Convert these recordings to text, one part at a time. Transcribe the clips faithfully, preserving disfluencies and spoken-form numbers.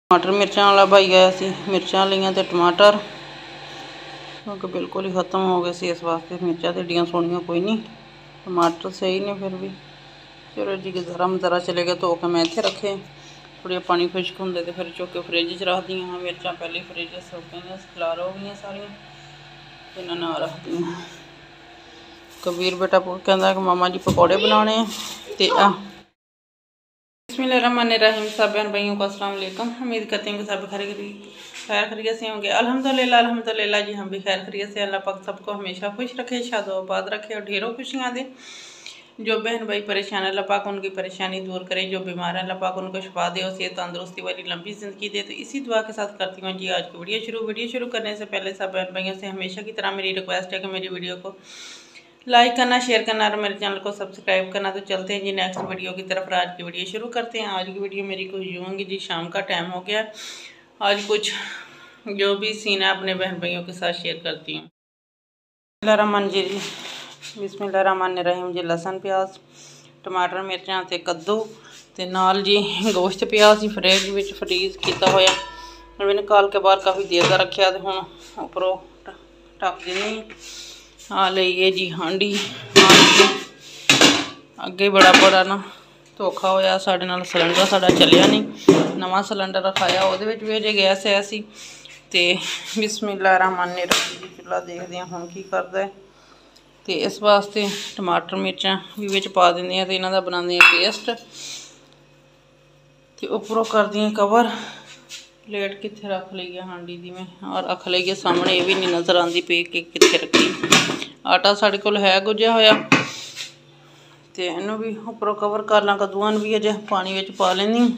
टमाटर मिर्चा वाला भाई आया सी, मिर्चा लिया तो टमाटर क्योंकि बिल्कुल ही खत्म हो गए सी, इस वास्ते मिर्चा तो एडियां सोहनियां कोई नहीं, टमाटर सही ने फिर भी। चलो जी गरम जरा चले गए धो के मैं इत्थे रखे, थोड़े पानी खुश्क होंगे तो फिर चुक के फ्रिज च रख दी। मिर्चा पहले फ्रिज सुक गई खलार हो गई सारिया, इन्होंने ना रख दी। कबीर बेटा कहता कि मामा जी पकौड़े बनाने ते आ। बिस्मिल्लाहिर्रहमानिर्रहीम। सब बहन भाइयों को अस्सलाम वालेकुम। उम्मीद करते हैं कि सब खैर खैर खैरियत से होंगे। अल्हम्दुलिल्लाह अल्हम्दुलिल्लाह जी हम भी खैर खैरियत से। अल्लाह पाक सबको हमेशा खुश रखे, शादोआबाद रखे और ढेरों खुशियाँ दे। जो बहन भाई परेशान है अल्लाह पाक उनकी परेशानी दूर करे, जो बीमार है अल्लाह पाक उनको शिफा दे और सेहत तंदुरुस्ती वाली लंबी ज़िंदगी दे। तो इसी दुआ के साथ करती हूँ जी आज की वीडियो शुरू। वीडियो शुरू करने से पहले सब बहन भाइयों से हमेशा की तरह मेरी रिक्वेस्ट है कि मेरी वीडियो को लाइक करना, शेयर करना और मेरे चैनल को सब्सक्राइब करना। तो चलते हैं जी नेक्स्ट वीडियो की तरफ। आज की वीडियो शुरू करते हैं। आज की वीडियो मेरी कुछ यूँ होंगी जी, शाम का टाइम हो गया, आज कुछ जो भी सीन है अपने बहन भाइयों के साथ शेयर करती हूँ। बिस्मिल्लाहिर्रहमान जी बिस्मिल्लाहिर्रहमानिर्रहीम जी। लसन प्याज टमाटर मिर्चा ते कद्दू ते नाल जी गोश्त पिया सी फ्रिज विच फ्रीज किया होया, मैं निकाल के बाहर काफ़ी देर का रखा तो हुण उपरों ढक देनी। आ लीए जी हांडी, अगे बड़ा बड़ा ना धोखा होया साडे नाल, सिलेंडर साडा चलिया नहीं, नवा सिलेंडर रखाया वो भी अजे गैस है सी ते बिस्मिल्लाहिर्रहमानिर्रहीम जी चुल्हा देखते हैं हुण की करदा है। तो इस वास्ते टमाटर मिर्चा भी विच पा देंगे तो इन्हों का बनाते पेस्ट, तो उपरों कर दी कवर। प्लेट कित्थे रख ली है हांडी दी मैं, और रख ली है सामने, ये भी नहीं नज़र आती पई कि कित्थे रखी। आटा साढ़े कोल है गुज्या होया तो इनू भी उपरों कवर कर ला। कद्दूआं भी अजे पानी विच पा लैनी।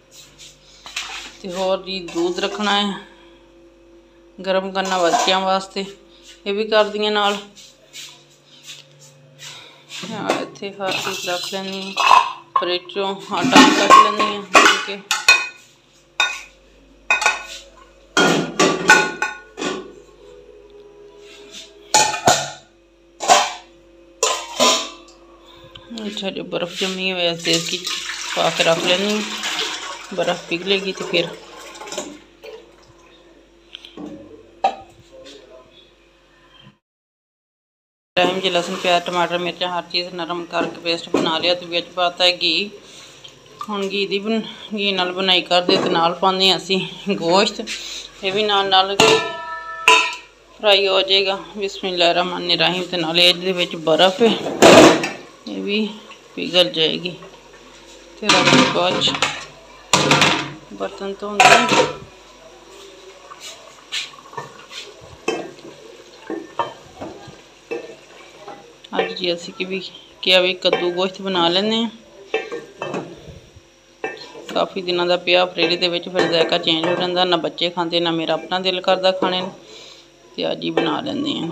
तो होर जी दूध रखना है गर्म करना बच्चों वास्ते, ये भी कर दी नाल। इत्थे हर चीज़ रख लैनी, फ्रिज चों आटा भी कट लैनी है अच्छा जो बर्फ़ जमी हुई है इसकी पा के रख लेनी, बर्फ़ पिघलेगी तो फिर टाइम जी लहसुन प्याज टमाटर मिर्चा हर चीज़ नरम करके पेस्ट बना लिया। तो बिच पाता है घी, हुण घी दी बन घी नाल बनाई करदे ते नाल पाने असी गोश्त, ये भी नाल नाल फ्राई हो जाएगा। बिस्मिल्लाहिर्रहमानिर्रहीम। ते नाल इहदे विच बर्फ़ है ये भी पिघल जाएगी। तो बाद बर्तन धोंदे अज जी असी कि भी क्या भी कद्दू गोश्त बना लेने, काफ़ी दिनों का पिया फ्रिज के विच, फिर जायका चेंज हो जाता, ना बच्चे खाते ना मेरा अपना दिल करता खाने, तो अज ही बना लेंगे हैं।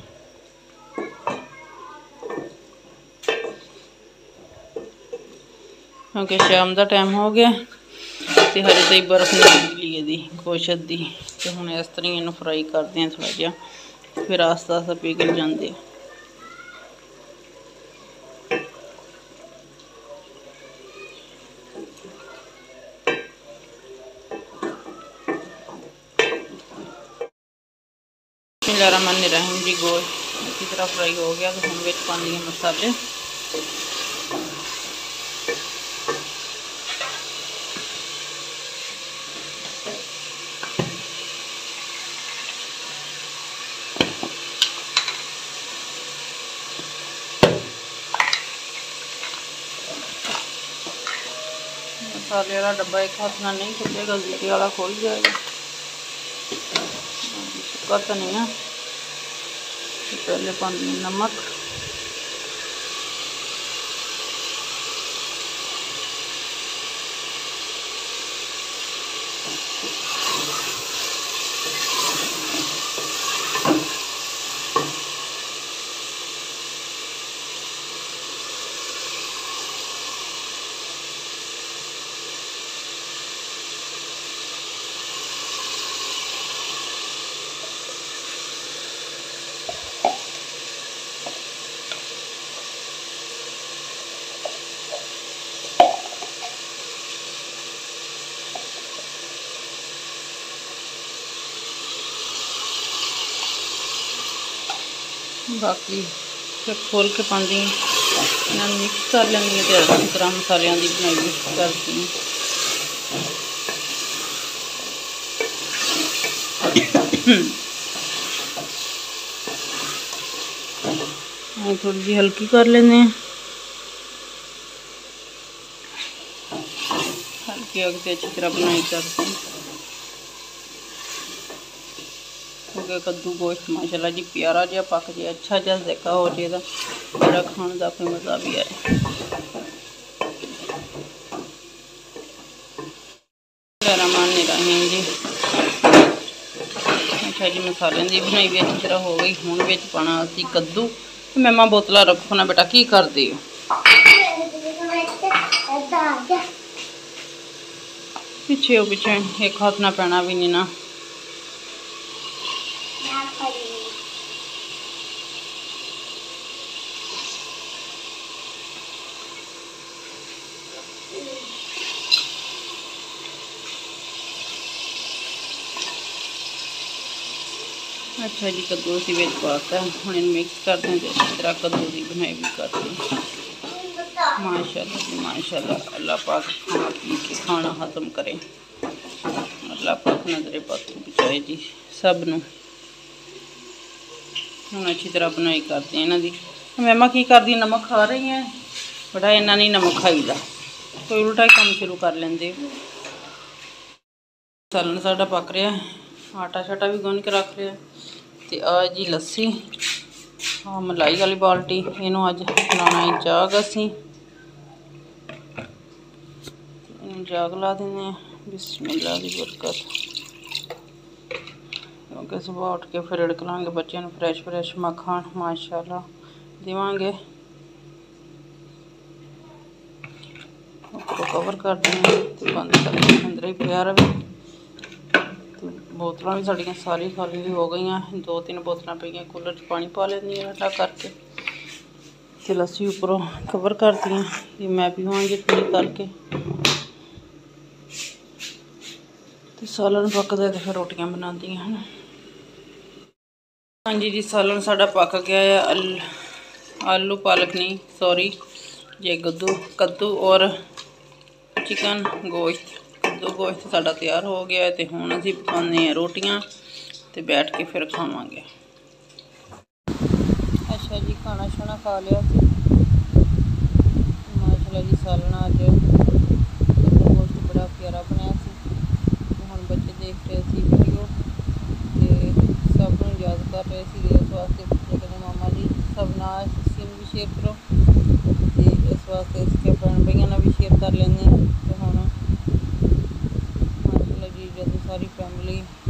क्योंकि शाम का टाइम हो गया तो हरे तो बर्फ़ नहीं निकली यदी गोश्त की, तो हुण इस तरह इनू फ्राई करते हैं थोड़ा जिहा, फिर आस्ता आस्ता पिघल जाते। बिस्मिल्लाहिर्रहमानिर्रहीम जी गोश्त अच्छी तरह फ्राई हो गया तो हम विच पानी मसाले। मसाले वाला डब्बा एक हाथ ना नहीं खुलेगा, दूसरे वाला खुल जाएगा। सुक्का धनिया, पहले पानी नमक, बाकी फिर खोल के पाती इन्हों मिक्स कर लैंदी तो अच्छी तरह मसालों की बनाई मिक्स करती हूँ थोड़ी जी हल्की कर लेंगे हल्की अग से अच्छी तरह बनाई करते हैं क्योंकि कद्दू गोश्त माशाल्लाह जी प्यारा जहा पक जाए अच्छा जहा सेका हो जाए मेरा खाने का कोई मज़ा भी आए। रहीम जी अच्छा जी मसाले की बनाई भी अच्छी तरह हो गई हूँ बिच पाना असी कद्दू मैमा बोतल रखो ना बेटा की करती हो पिछे हो पिछे एक हाथ ना पैना भी नहीं ना अच्छा जी कद्दू असी बिच पाता हूँ इन मिक्स करते हैं अच्छी तरह कद्दू की बनाई भी करते हैं माशाल्लाह जी माशाल्लाह अल्लाह पाक खाना पी के खाना खत्म करे अल्लाह पाक नजरे पाक बचाए जी सब नूं हूँ अच्छी तरह बनाई करते हैं इन्हों की मैमा की करती नमक खा रही हैं बड़ा इन्ना नहीं नमक खाईदा कोई उल्टा ही काम शुरू कर लेंदे सालन साडा पक रहा आटा शाटा भी गुन के रख लिया तो आ जी लस्सी हाँ मलाई वाली बाल्टी इनू अज बनाना है जाग असी जाग ला देने बिस्मिल्लाह दी बरकत क्योंकि सुबह उठ के फिर रिड़क लाँगे बच्चों फ्रैश फ्रैश मक्खन माशाल्लाह देवांगे कवर कर देंगे तो बंद करके अंदर ही पिया रहे बोतल भी साड़ियाँ सारी खाली हो गई दो तीन बोतल पे कूलर च पानी पा लेंदी ठंडा करके तो लस्सी उपरों कवर कर दी कि मैं पीवांगी ठंडी करके तो सालन पकदा तो फिर रोटियां बनाती हैं। हाँ जी जी सालन साडा पक गया है अल आलू पालक नहीं सॉरी ये कद्दू कद्दू और चिकन गोश्त कद्दू गोश्त साडा तैयार हो गया है तो हुण असीं पकाने हैं रोटियां तो बैठ के फिर खावांगे। अच्छा जी खाना शाना खा लिया माशाल्लाह जी सालन अज कद्दू गोश्त बड़ा प्यारा बनाया सी हुण बच्चे देख रहे सी वीडियो तो सब नूं याद कर रहे सी इस वास्ते बच्चे कहते मामा जी सब नाल भी शेयर करो तो इस वास्ते इसके भैन भाइयों ने भी शेयर कर लेंगे तो हुण माशाल्लाह जी जब सारी फैमिली